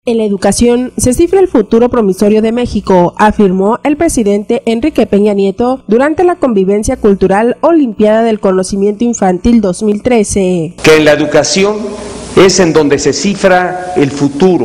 En la educación se cifra el futuro promisorio de México, afirmó el presidente Enrique Peña Nieto durante la convivencia cultural Olimpiada del Conocimiento Infantil 2013. Que en la educación es en donde se cifra el futuro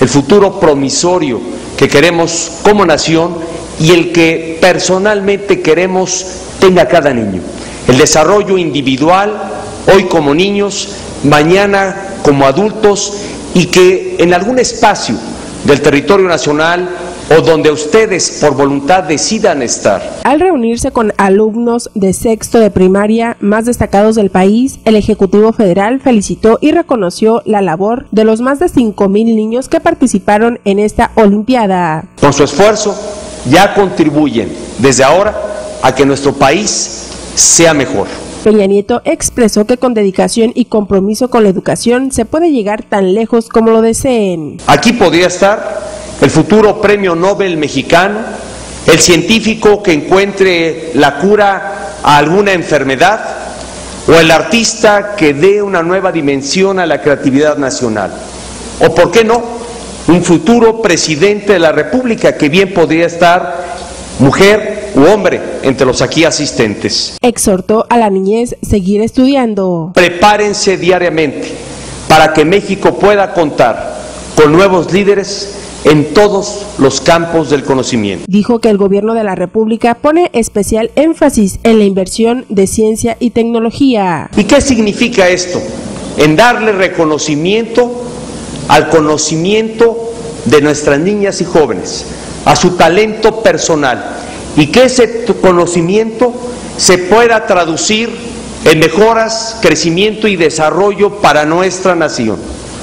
promisorio que queremos como nación y el que personalmente queremos tenga cada niño. El desarrollo individual, hoy como niños, mañana como adultos, y que en algún espacio del territorio nacional o donde ustedes por voluntad decidan estar. Al reunirse con alumnos de sexto de primaria más destacados del país, el Ejecutivo Federal felicitó y reconoció la labor de los más de 5,000 niños que participaron en esta Olimpiada. Con su esfuerzo ya contribuyen desde ahora a que nuestro país sea mejor. Peña Nieto expresó que con dedicación y compromiso con la educación se puede llegar tan lejos como lo deseen. Aquí podría estar el futuro premio Nobel mexicano, el científico que encuentre la cura a alguna enfermedad o el artista que dé una nueva dimensión a la creatividad nacional. O, ¿por qué no?, un futuro presidente de la República que bien podría estar mujer u hombre entre los aquí asistentes. Exhortó a la niñez seguir estudiando. Prepárense diariamente para que México pueda contar con nuevos líderes en todos los campos del conocimiento. Dijo que el gobierno de la República pone especial énfasis en la inversión de ciencia y tecnología. ¿Y qué significa esto? En darle reconocimiento al conocimiento de nuestras niñas y jóvenes, a su talento personal, y que ese conocimiento se pueda traducir en mejoras, crecimiento y desarrollo para nuestra nación.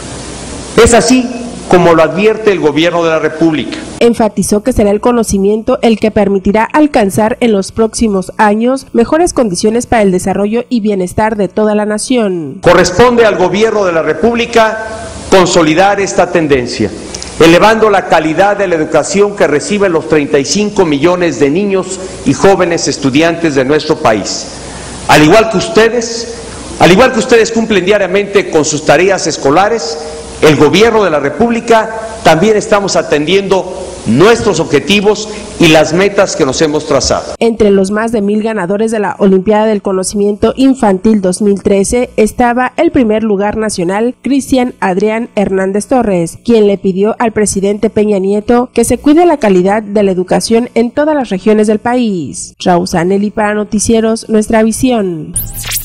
Es así como lo advierte el gobierno de la República. Enfatizó que será el conocimiento el que permitirá alcanzar en los próximos años mejores condiciones para el desarrollo y bienestar de toda la nación. Corresponde al gobierno de la República consolidar esta tendencia, elevando la calidad de la educación que reciben los 35 millones de niños y jóvenes estudiantes de nuestro país. Al igual que ustedes cumplen diariamente con sus tareas escolares, el gobierno de la República también estamos atendiendo nuestros objetivos y las metas que nos hemos trazado. Entre los más de 1,000 ganadores de la Olimpiada del Conocimiento Infantil 2013 estaba el primer lugar nacional, Cristian Adrián Hernández Torres, quien le pidió al presidente Peña Nieto que se cuide la calidad de la educación en todas las regiones del país. Raúl Sanelli para Noticieros Nuestra Visión.